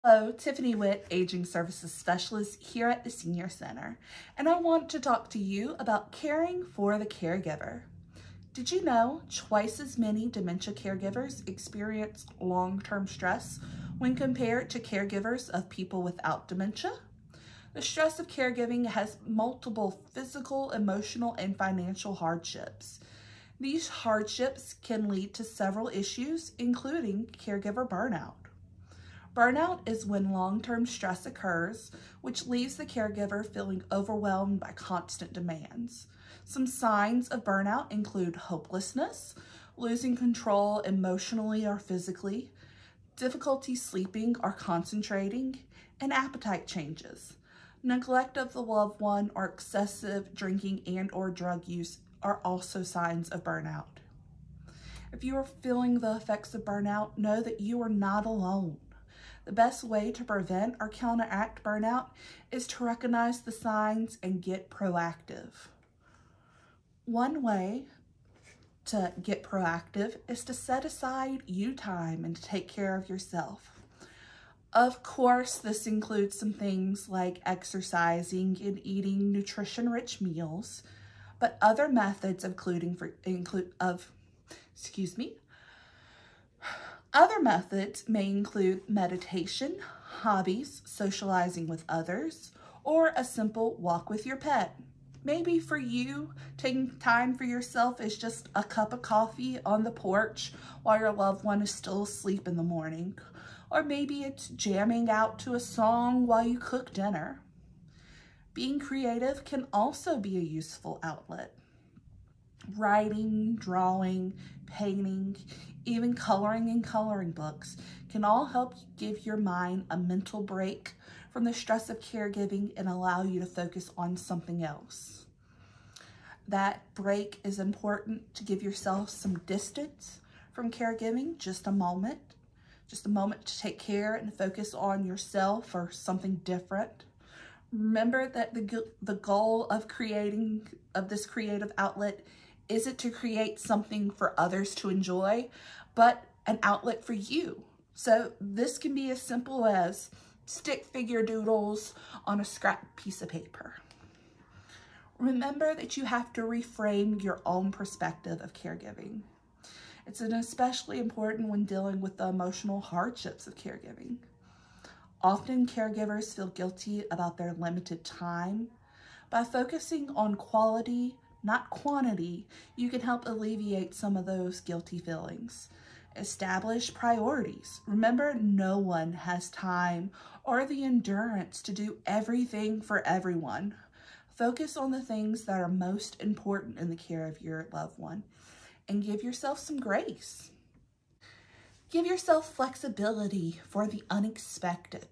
Hello, Tiffany Witt, Aging Services Specialist here at the Senior Center, and I want to talk to you about caring for the caregiver. Did you know twice as many dementia caregivers experience long-term stress when compared to caregivers of people without dementia? The stress of caregiving has multiple physical, emotional, and financial hardships. These hardships can lead to several issues, including caregiver burnout. Burnout is when long-term stress occurs, which leaves the caregiver feeling overwhelmed by constant demands. Some signs of burnout include hopelessness, losing control emotionally or physically, difficulty sleeping or concentrating, and appetite changes. Neglect of the loved one or excessive drinking and/or drug use are also signs of burnout. If you are feeling the effects of burnout, know that you are not alone. The best way to prevent or counteract burnout is to recognize the signs and get proactive. One way to get proactive is to set aside you time and to take care of yourself. Of course, this includes some things like exercising and eating nutrition-rich meals, but other methods Other methods may include meditation, hobbies, socializing with others, or a simple walk with your pet. Maybe for you, taking time for yourself is just a cup of coffee on the porch while your loved one is still asleep in the morning. Or maybe it's jamming out to a song while you cook dinner. Being creative can also be a useful outlet. Writing, drawing, painting, even coloring in coloring books can all help give your mind a mental break from the stress of caregiving and allow you to focus on something else. That break is important to give yourself some distance from caregiving, just a moment to take care and focus on yourself or something different. Remember that the goal of this creative outlet isn't to create something for others to enjoy, but an outlet for you. So this can be as simple as stick figure doodles on a scrap piece of paper. Remember that you have to reframe your own perspective of caregiving. It's especially important when dealing with the emotional hardships of caregiving. Often caregivers feel guilty about their limited time. By focusing on quality, not quantity, you can help alleviate some of those guilty feelings. Establish priorities. Remember, no one has time or the endurance to do everything for everyone. Focus on the things that are most important in the care of your loved one and give yourself some grace. Give yourself flexibility for the unexpected.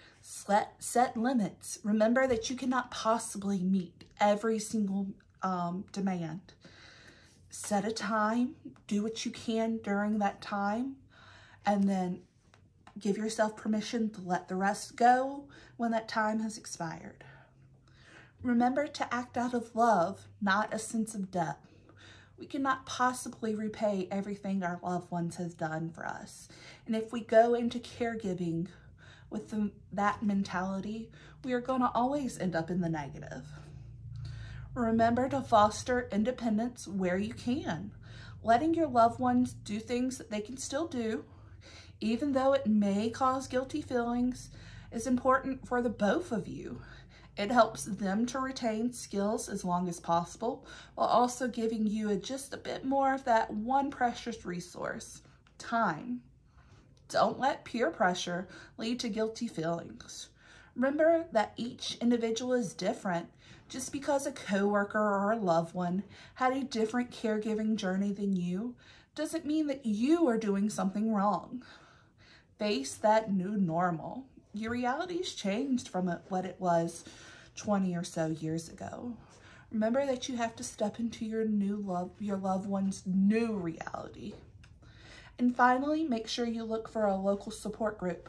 Set limits. Remember that you cannot possibly meet every single demand. Set a time, do what you can during that time, and then give yourself permission to let the rest go when that time has expired. Remember to act out of love, not a sense of debt. We cannot possibly repay everything our loved ones has done for us. And if we go into caregiving with that mentality, we are going to always end up in the negative. Remember to foster independence where you can. Letting your loved ones do things that they can still do, even though it may cause guilty feelings, is important for the both of you. It helps them to retain skills as long as possible, while also giving you just a bit more of that one precious resource, time. Don't let peer pressure lead to guilty feelings. Remember that each individual is different. Just because a coworker or a loved one had a different caregiving journey than you doesn't mean that you are doing something wrong. Face that new normal. Your reality's changed from what it was 20 or so years ago. Remember that you have to step into your loved one's new reality. And finally, make sure you look for a local support group.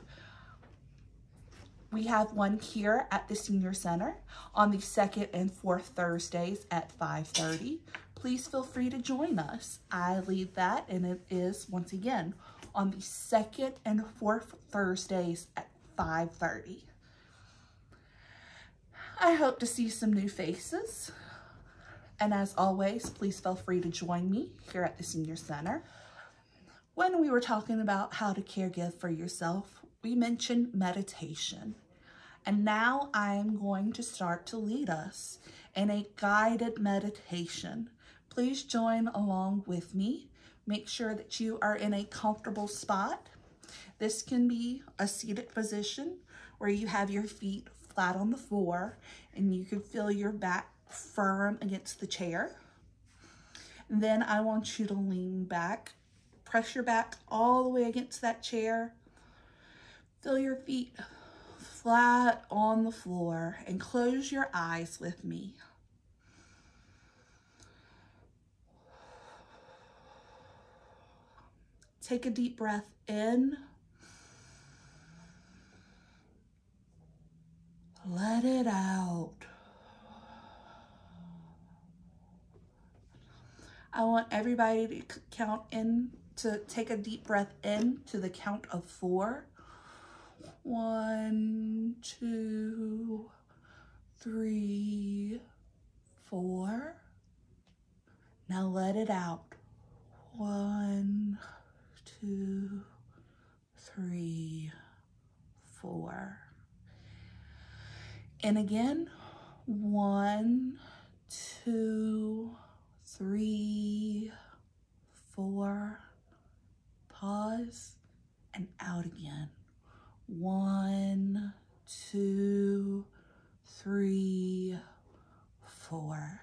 We have one here at the Senior Center on the 2nd and 4th Thursdays at 5:30. Please feel free to join us. I lead that, and it is, once again, on the 2nd and 4th Thursdays at 5:30. I hope to see some new faces. And as always, please feel free to join me here at the Senior Center. When we were talking about how to caregive for yourself, we mentioned meditation. And now I'm going to start to lead us in a guided meditation. Please join along with me. Make sure that you are in a comfortable spot. This can be a seated position where you have your feet flat on the floor and you can feel your back firm against the chair. And then I want you to lean back, press your back all the way against that chair. Feel your feet flat on the floor and close your eyes with me. Take a deep breath in. Let it out. I want everybody to take a deep breath in to the count of 4. 1, 2, 3, 4. Now let it out. 1, 2, 3, 4. And again, 1, 2, 3, 4. Pause and out again. 1, 2, 3, 4.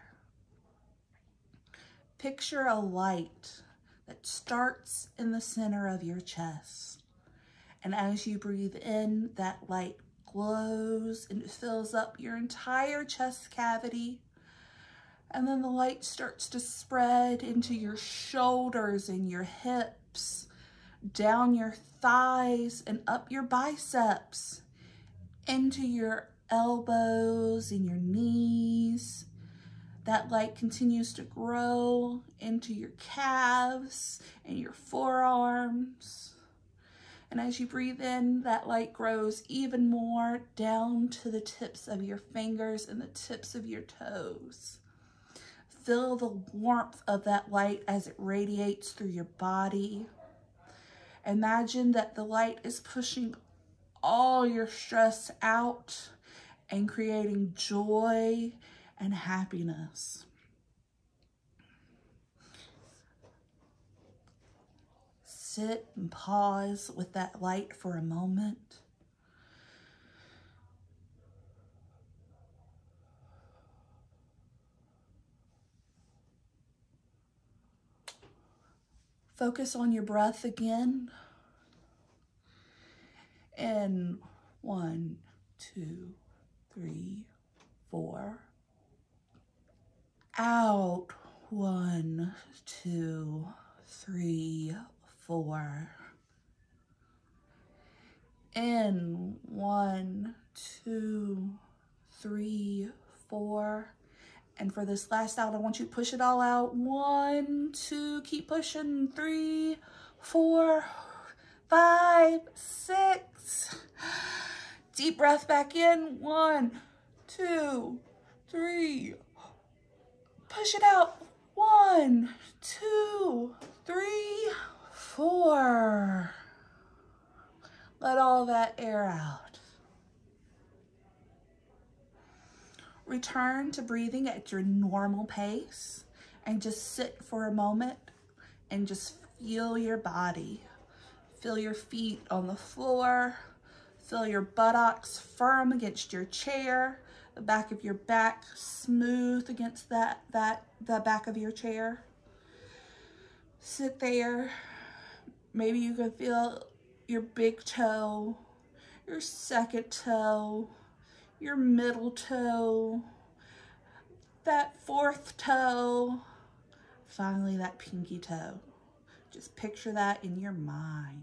Picture a light that starts in the center of your chest. And as you breathe in, that light glows and it fills up your entire chest cavity. And then the light starts to spread into your shoulders and your hips, down your thighs and up your biceps, into your elbows and your knees. That light continues to grow into your calves and your forearms. And as you breathe in, that light grows even more down to the tips of your fingers and the tips of your toes. Feel the warmth of that light as it radiates through your body. Imagine that the light is pushing all your stress out and creating joy and happiness. Sit and pause with that light for a moment. Focus on your breath again. In 1, 2, 3, 4. Out 1, 2, 3, 4. In 1, 2, 3, 4. And for this last out, I want you to push it all out. 1, 2, keep pushing. 3, 4, 5, 6. Deep breath back in. 1, 2, 3. Push it out. 1, 2, 3, 4. Let all that air out. Return to breathing at your normal pace and just sit for a moment and just feel your body. Feel your feet on the floor. Feel your buttocks firm against your chair. The back of your back smooth against the back of your chair. Sit there. Maybe you can feel your big toe, your second toe, your middle toe, that fourth toe, finally that pinky toe. Just picture that in your mind.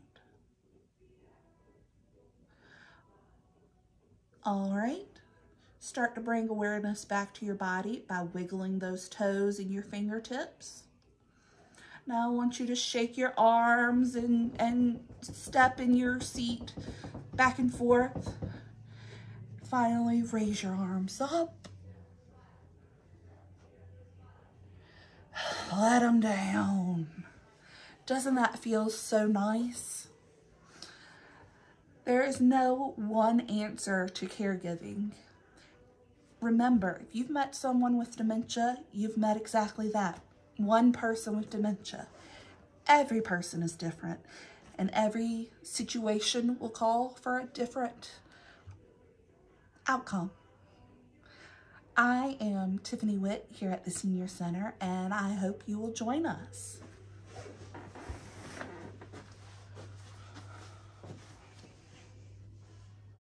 All right, start to bring awareness back to your body by wiggling those toes and your fingertips. Now I want you to shake your arms and step in your seat back and forth. Finally, raise your arms up. Let them down. Doesn't that feel so nice? There is no one answer to caregiving. Remember, if you've met someone with dementia, you've met exactly that. One person with dementia. Every person is different, and every situation will call for a different outcome. I am Tiffany Witt here at the Senior Center, and I hope you will join us.